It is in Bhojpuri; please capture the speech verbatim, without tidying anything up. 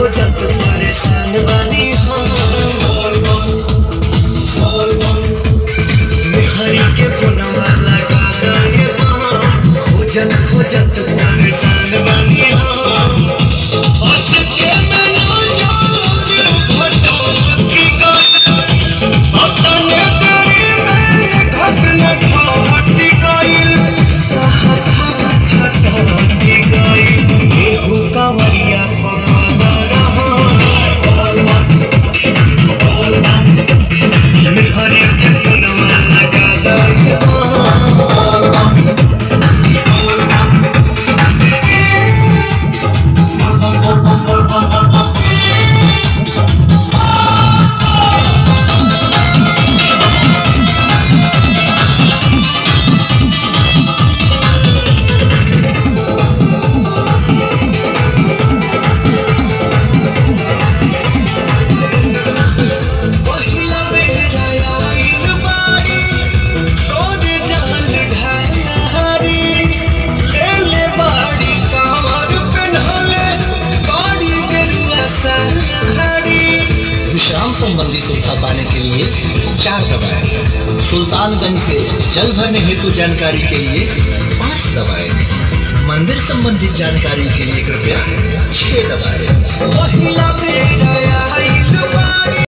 खोजत परेशान बानी हम। मेहरी के फोनवा लगा दे खोजत खोजत परेशान बानी हम। अचके में ना जान भटो की अपने तेरी में घटना घट गइल कहा था छटकी गइल केहू कांवरिया पकड़ रहा। मेहरी के फोनवा लगा दे विश्राम संबंधी सुविधा पाने के लिए चार दबाएं। सुल्तानगंज से जल भरने हेतु जानकारी के लिए पाँच दबाएं। मंदिर संबंधित जानकारी के लिए कृपया छह दबाएं।